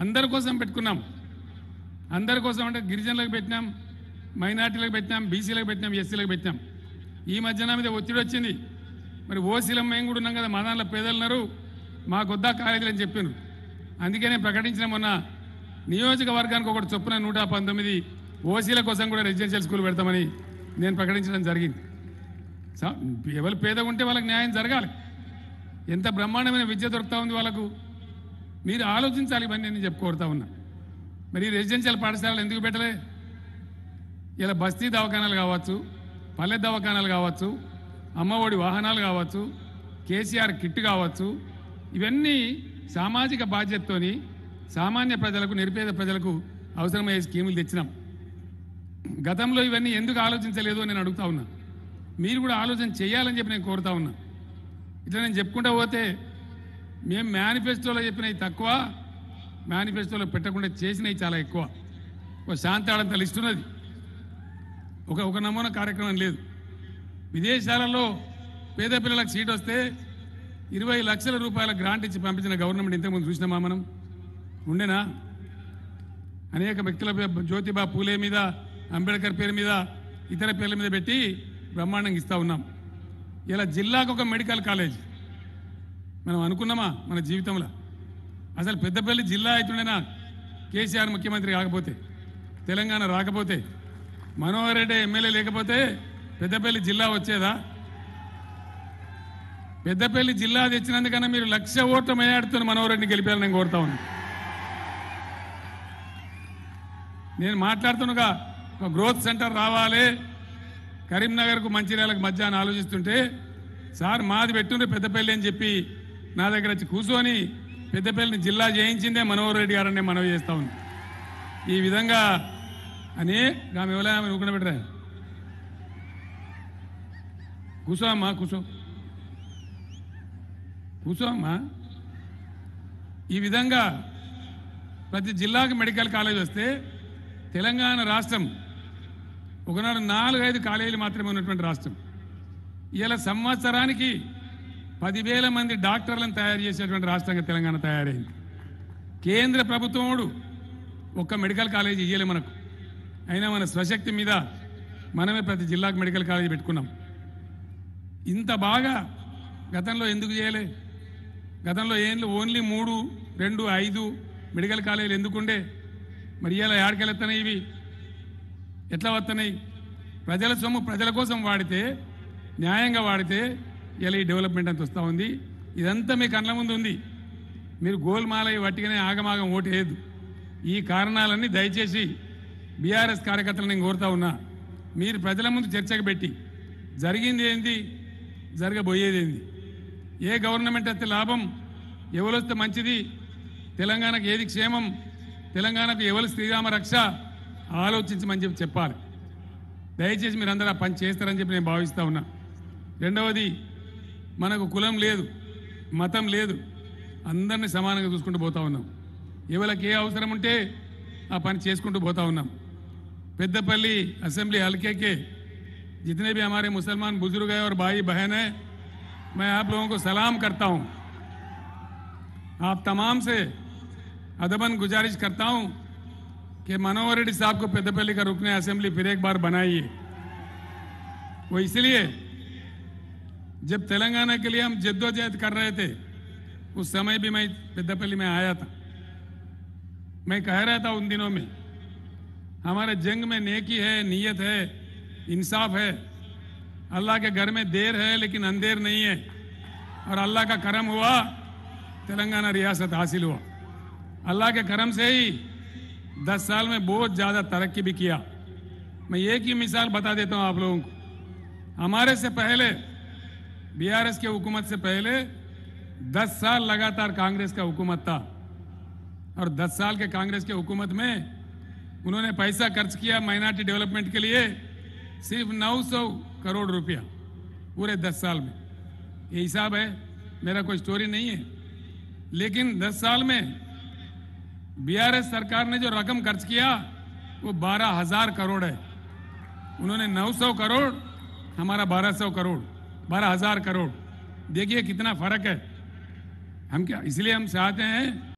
అందరి కోసం పెట్టుకున్నాం. అందరి కోసం అంటే గిరిజనులకు పెట్టినాం, మైనార్టీలకు పెట్టినాం, బీసీలకు పెట్టినాం, ఎస్సీలకు పెట్టినాం. ఈ మధ్యన మీద ఒత్తిడి వచ్చింది. మరి ఓసీలం మేము కూడా ఉన్నాం కదా, మా దాంట్లో పేదలున్నారు, మాకొద్దా కాలేజీలు అని చెప్పాను. అందుకే నేను ప్రకటించిన మొన్న నియోజకవర్గానికి ఒకటి చొప్పున 119 ఓసీల కోసం కూడా రెసిడెన్షియల్ స్కూల్ పెడతామని నేను ప్రకటించడం జరిగింది. ఎవరు పేదగా ఉంటే వాళ్ళకి న్యాయం జరగాలి. ఎంత బ్రహ్మాండమైన విద్య దొరుకుతా ఉంది వాళ్ళకు, మీరు ఆలోచించాలి. ఇవన్నీ నేను చెప్పుకోరుతా ఉన్నా. మరి రెసిడెన్షియల్ పాఠశాలలు ఎందుకు పెట్టలే? ఇలా బస్తీ దవాఖానాలు కావచ్చు, పల్లె దవాఖానాలు కావచ్చు, అమ్మఒడి వాహనాలు కావచ్చు, కేసీఆర్ కిట్ కావచ్చు, ఇవన్నీ సామాజిక బాధ్యతతోని సామాన్య ప్రజలకు, నిరుపేద ప్రజలకు అవసరమయ్యే స్కీములు తెచ్చినాం. గతంలో ఇవన్నీ ఎందుకు ఆలోచించలేదు అని నేను అడుగుతా ఉన్నా. మీరు కూడా ఆలోచన చేయాలని చెప్పి నేను కోరుతా ఉన్నా. ఇట్లా నేను చెప్పుకుంటా పోతే మేము మేనిఫెస్టోలో చెప్పినవి తక్కువ, మేనిఫెస్టోలో పెట్టకుండా చేసినవి చాలా ఎక్కువ. ఒక శాంతాడంత లిస్ట్ ఉన్నది, ఒక నమూనా కార్యక్రమం లేదు. విదేశాలలో పేద పిల్లలకు సీట్ వస్తే 20 లక్షల రూపాయల గ్రాంట్ ఇచ్చి పంపించిన గవర్నమెంట్ ఇంతకుముందు చూసినామా మనం? ఉండేనా? అనేక వ్యక్తుల జ్యోతిబా పూలే మీద, అంబేద్కర్ పేరు మీద, ఇతర పేర్ల మీద పెట్టి బ్రహ్మాండంగా ఇస్తూ ఉన్నాం. ఇలా జిల్లాకు ఒక మెడికల్ కాలేజ్ మనం అనుకున్నామా మన జీవితంలో? అసలు పెద్దపల్లి జిల్లా అవుతుండేనా కేసీఆర్ ముఖ్యమంత్రి కాకపోతే, తెలంగాణ రాకపోతే, మనోహర్ రెడ్డి ఎమ్మెల్యే లేకపోతే పెద్దపల్లి జిల్లా వచ్చేదా? పెద్దపల్లి జిల్లా తెచ్చినందుకన్నా మీరు 1,00,000 ఓట్ల మేయాడుతున్న మనోహర్ రెడ్డిని గెలిపారని నేను కోరుతా ఉన్నాను. నేను మాట్లాడుతున్నగా ఒక గ్రోత్ సెంటర్ రావాలి కరీంనగర్కు, మంచిర్యాలకు మధ్య అని ఆలోచిస్తుంటే, సార్ మాది పెట్టుండే పెద్దపల్లి అని చెప్పి నా దగ్గర వచ్చి కూర్చొని పెద్దపల్లిని జిల్లా చేయించిందే మనోహర్ రెడ్డి గారని మనవి చేస్తా ఉంది. ఈ విధంగా అని ఆమె ఎవరైనా నువ్వు పెట్టరా, కూర్చో అమ్మా, కూర్చో అమ్మా. ఈ విధంగా ప్రతి జిల్లాకు మెడికల్ కాలేజ్ వస్తే తెలంగాణ రాష్ట్రం ఒకనాడు 4-5 కాలేజీలు మాత్రమే ఉన్నటువంటి రాష్ట్రం. ఇలా సంవత్సరానికి 10,000 మంది డాక్టర్లను తయారు చేసేటువంటి రాష్ట్రంగా తెలంగాణ తయారైంది. కేంద్ర ప్రభుత్వముడు ఒక్క మెడికల్ కాలేజీ ఇయ్యలే మనకు. అయినా మన స్వశక్తి మీద మనమే ప్రతి జిల్లాకు మెడికల్ కాలేజీ పెట్టుకున్నాం. ఇంత బాగా గతంలో ఎందుకు చేయలే? గతంలో ఏంటి ఓన్లీ 3, 2, 5 మెడికల్ కాలేజీలు ఎందుకుండే? మరి ఇలా ఏడకెళ్ళెత్తనాయి, ఇవి ఎట్లా వస్తున్నాయి? ప్రజల సొమ్ము ప్రజల కోసం వాడితే, న్యాయంగా వాడితే ఇలా ఈ డెవలప్మెంట్ అంత వస్తూ ఉంది. ఇదంతా మీ కళ్ళ ముందు ఉంది. మీరు గోల్మాలై వట్టిగానే ఆగమాగం ఓటేయద్దు. ఈ కారణాలన్నీ దయచేసి బీఆర్ఎస్ కార్యకర్తలు నేను కోరుతా ఉన్నా, మీరు ప్రజల ముందు చర్చకు పెట్టి జరిగింది ఏంది, జరగబోయేది ఏంది, ఏ గవర్నమెంట్ వస్తే లాభం, ఎవరు వస్తే మంచిది, తెలంగాణకు ఏది క్షేమం, తెలంగాణకు ఎవరు శ్రీరామ రక్ష ఆలోచించమని చెప్పాలి. దయచేసి మీరందరూ ఆ పని చేస్తారని చెప్పి నేను భావిస్తూ ఉన్నా. రెండవది, మనకు కులం లేదు, మతం లేదు, అందరినీ సమానంగా చూసుకుంటూ పోతా ఉన్నాం. ఎవరికి ఏ అవసరం ఉంటే ఆ పని చేసుకుంటూ పోతా ఉన్నాం. పెద్దపల్లి असेंबली हल्के के जितने भी हमारे मुसलमान बुजुर्ग हैं और भाई बहन हैं, मैं आप लोगों को सलाम करता हूं. आप तमाम से अदबन गुजारिश करता हूं कि मनोहर रेड्डी साहब को पेद्दपल्ली का रुकने असेंबली फिर एक बार बनाइए. वो इसलिए जब तेलंगाना के लिए हम जद्दोजहद कर रहे थे, उस समय भी मैं पेद्दपल्ली में आया था. मैं कह रहा था उन दिनों में, हमारे जंग में नेकी है, नीयत है, इंसाफ है. अल्लाह के घर में देर है लेकिन अंधेर नहीं है. और अल्लाह का करम हुआ, तेलंगाना रियासत हासिल हुआ. अल्लाह के करम से ही 10 साल में बहुत ज्यादा तरक्की भी किया. मैं एक ही मिसाल बता देता हूं आप लोगों को. हमारे से पहले, बीआरएस के हुकूमत से पहले 10 साल लगातार कांग्रेस का हुकूमत था. और 10 साल के कांग्रेस के हुकूमत में उन्होंने पैसा खर्च किया माइनॉरिटी डेवलपमेंट के लिए सिर्फ 900 करोड़ रुपया पूरे 10 साल में. ये हिसाब है, मेरा कोई स्टोरी नहीं है. लेकिन 10 साल में बीआरएस सरकार ने जो रकम खर्च किया वो 12,000 करोड़ है. उन्होंने 900 करोड़, हमारा 1200 करोड़, 12,000 करोड़. देखिए कितना फर्क है. हम क्या इसलिए हम चाहते हैं